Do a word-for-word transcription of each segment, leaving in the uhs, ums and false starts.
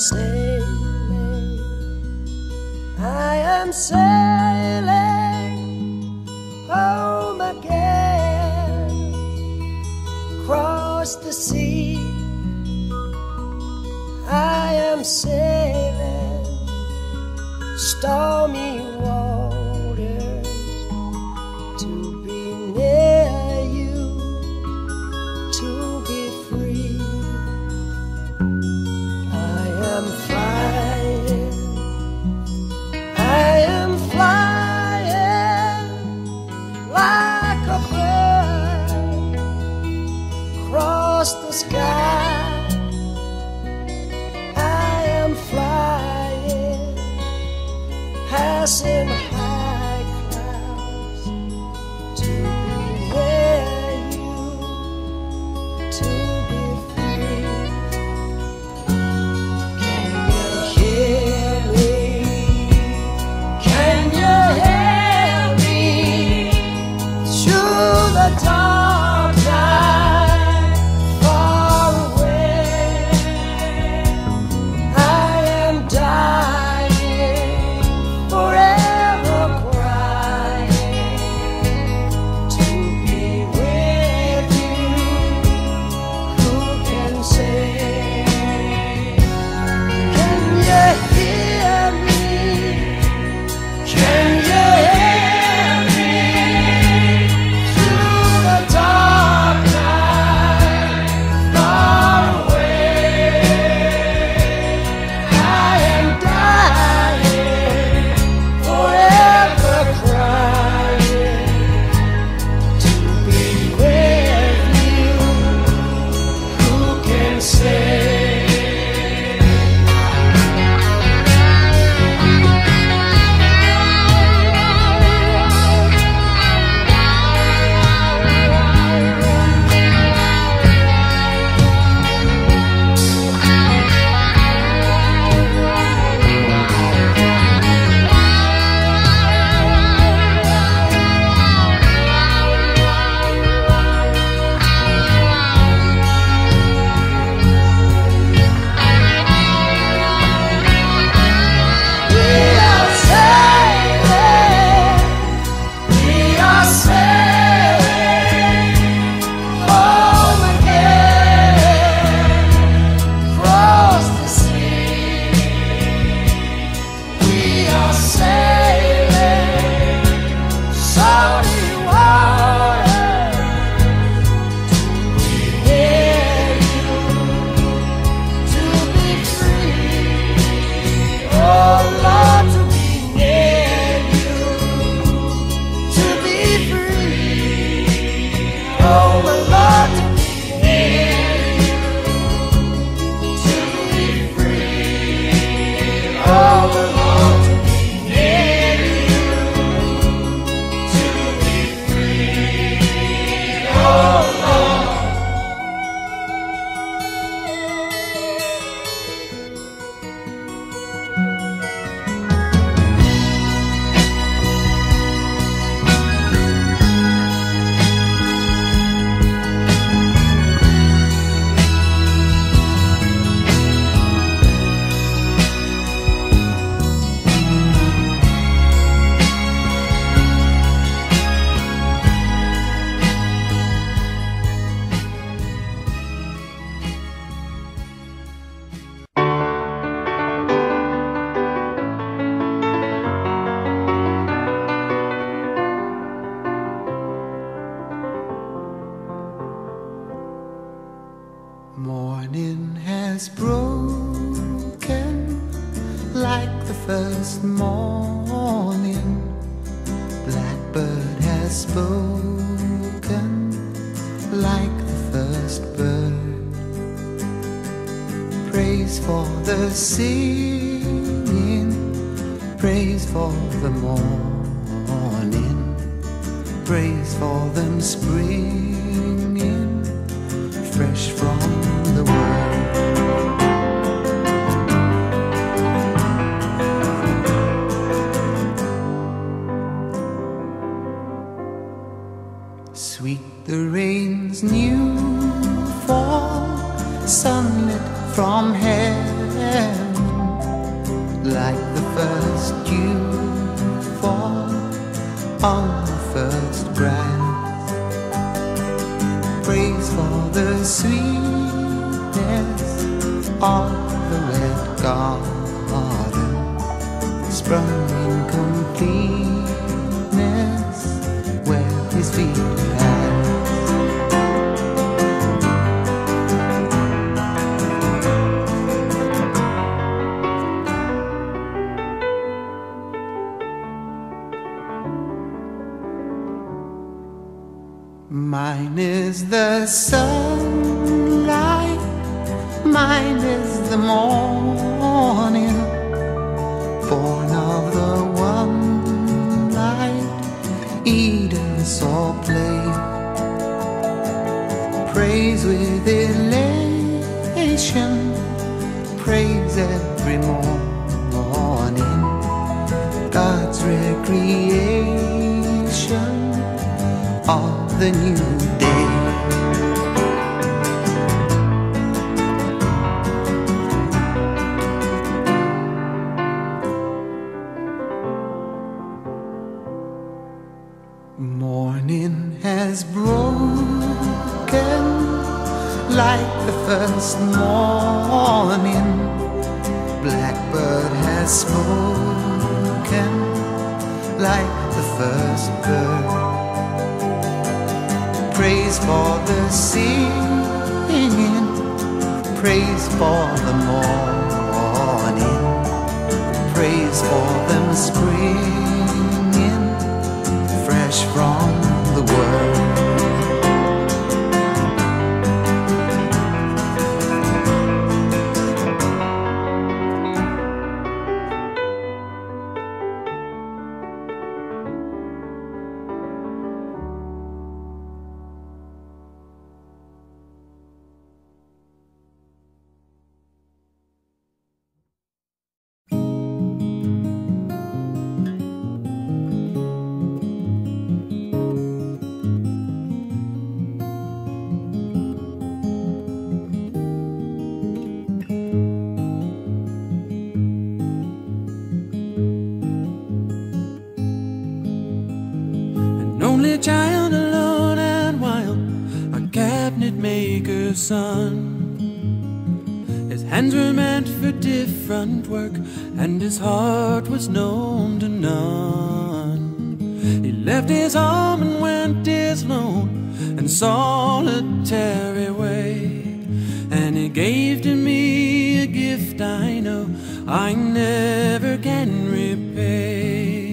sailing, I am sailing home again, across the sea. I am sailing stormy waters to be near you, to be free. I am flying, I am flying like a bird across the sky. Passing high clouds to be near you, to be free. Can you hear me? Can you hear me? Through the dark night, far away, I am dying. Morning has broken like the first morning. Blackbird has spoken like the first bird. Praise for the singing, praise for the morning, praise for them springing fresh from the world. Sweet the rain's new fall, sunlit from heaven, on the first grass. Praise for the sweetness of the wet garden, sprung in completeness where his feet pass. Mine is the sunlight, mine is the morning, born of the one light, Eden saw play. Praise with elation, praise every morning, God's recreation of the new day. Morning has broken like the first morning, blackbird has spoken like the first bird. Praise for the singing, praise for the morning, praise for them springing fresh from the world. Child alone and wild, a cabinet maker's son. His hands were meant for different work, and his heart was known to none. He left his home and went his lone and solitary way, and he gave to me a gift I know I never can repay.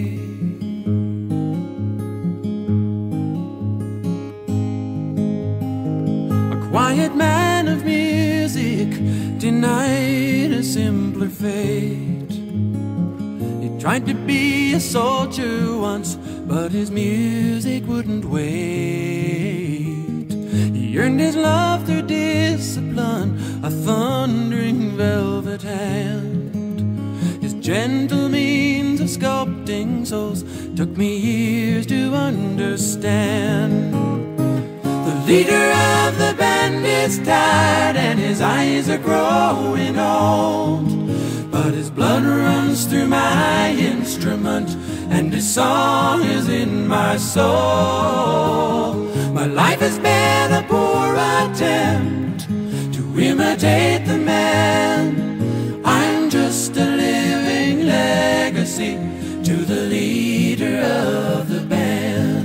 Quiet man of music, denied a simpler fate. He tried to be a soldier once, but his music wouldn't wait. He earned his love through discipline, a thundering velvet hand. His gentle means of sculpting souls took me years to understand. The leader of the band is tired and his eyes are growing old, but his blood runs through my instrument and his song is in my soul. My life has been a poor attempt to imitate the man. I'm just a living legacy to the leader of the band.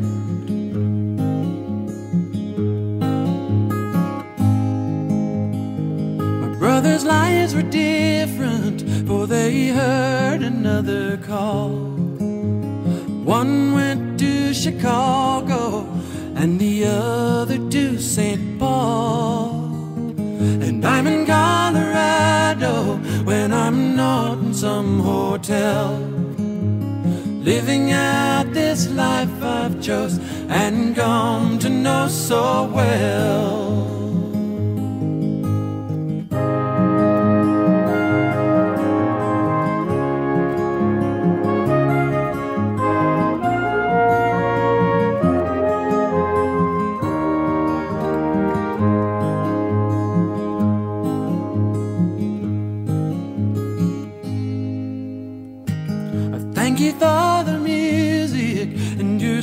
Brothers' lives were different, for they heard another call. One went to Chicago and the other to Saint Paul. And I'm in Colorado when I'm not in some hotel, living out this life I've chose and come to know so well.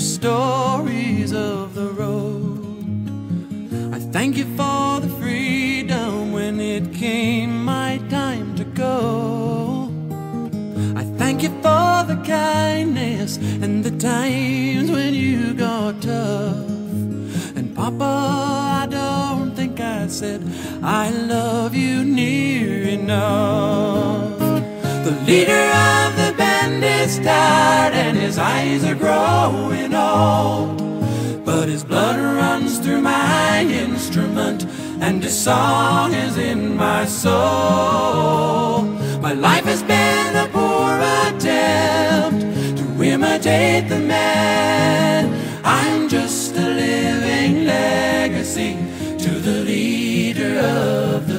stories of the road. I thank you for the freedom when it came my time to go. I thank you for the kindness and the times when you got tough. And Papa, I don't think I said I love you near enough. The leader of the band is tired and his eyes are growing old, but his blood runs through my instrument and his song is in my soul. My life has been a poor attempt to imitate the man. I'm just a living legacy to the leader of